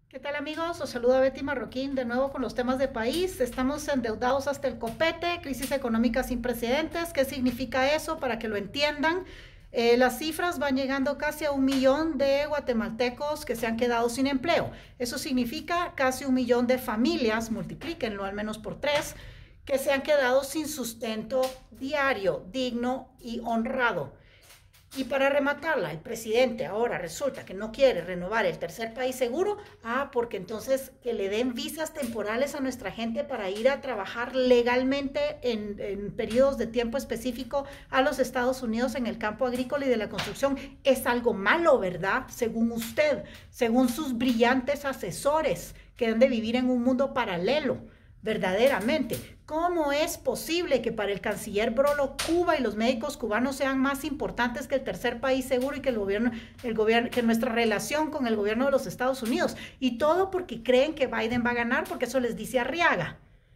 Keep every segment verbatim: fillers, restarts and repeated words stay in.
¿Qué tal amigos? Os saluda Betty Marroquín de nuevo con los temas de país. Estamos endeudados hasta el copete, crisis económica sin precedentes. ¿Qué significa eso? Para que lo entiendan, eh, las cifras van llegando casi a un millón de guatemaltecos que se han quedado sin empleo. Eso significa casi un millón de familias, multiplíquenlo al menos por tres, que se han quedado sin sustento diario, digno y honrado. Y para rematarla, el presidente ahora resulta que no quiere renovar el tercer país seguro, ah, porque entonces que le den visas temporales a nuestra gente para ir a trabajar legalmente en, en periodos de tiempo específico a los Estados Unidos en el campo agrícola y de la construcción, es algo malo, ¿verdad? Según usted, según sus brillantes asesores que han de vivir en un mundo paralelo. Verdaderamente, ¿cómo es posible que para el canciller Brolo Cuba y los médicos cubanos sean más importantes que el tercer país seguro y que el gobierno, el gobierno, que nuestra relación con el gobierno de los Estados Unidos? Y todo porque creen que Biden va a ganar, porque eso les dice Arriaga.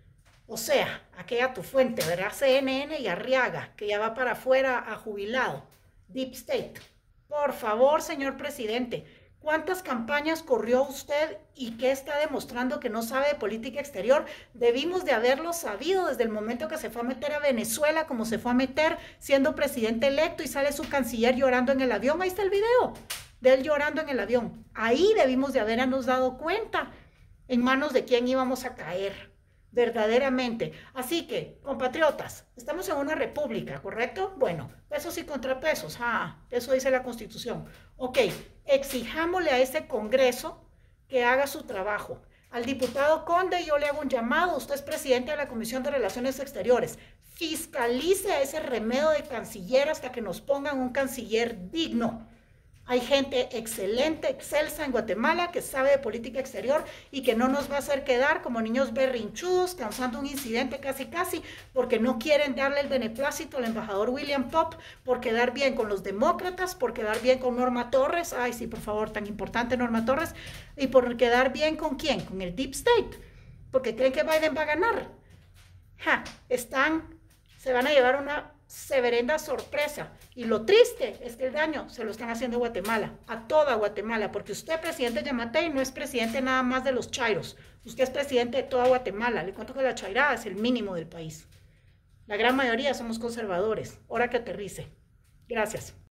O sea, aquella tu fuente, ¿verdad? C N N y Arriaga, que ya va para afuera a jubilado. Deep State. Por favor, señor presidente, ¿cuántas campañas corrió usted y qué está demostrando que no sabe de política exterior? Debimos de haberlo sabido desde el momento que se fue a meter a Venezuela, como se fue a meter siendo presidente electo y sale su canciller llorando en el avión. Ahí está el video de él llorando en el avión. Ahí debimos de habernos dado cuenta en manos de quién íbamos a caer. Verdaderamente. Así que, compatriotas, estamos en una república, ¿correcto? Bueno, pesos y contrapesos, ah, eso dice la Constitución. Ok, exijámosle a ese Congreso que haga su trabajo. Al diputado Conde yo le hago un llamado, usted es presidente de la Comisión de Relaciones Exteriores, fiscalice a ese remedio de canciller hasta que nos pongan un canciller digno. Hay gente excelente, excelsa en Guatemala que sabe de política exterior y que no nos va a hacer quedar como niños berrinchudos, causando un incidente casi casi, porque no quieren darle el beneplácito al embajador William Pop, por quedar bien con los demócratas, por quedar bien con Norma Torres, ay sí, por favor, tan importante Norma Torres, y por quedar bien con quién, con el Deep State, porque creen que Biden va a ganar. Ja, están, se van a llevar una severenda sorpresa. Y lo triste es que el daño se lo están haciendo a Guatemala, a toda Guatemala, porque usted, presidente Yamatei, no es presidente nada más de los chairos, usted es presidente de toda Guatemala. Le cuento que la chairada es el mínimo del país. La gran mayoría somos conservadores. Hora que aterrice. Gracias.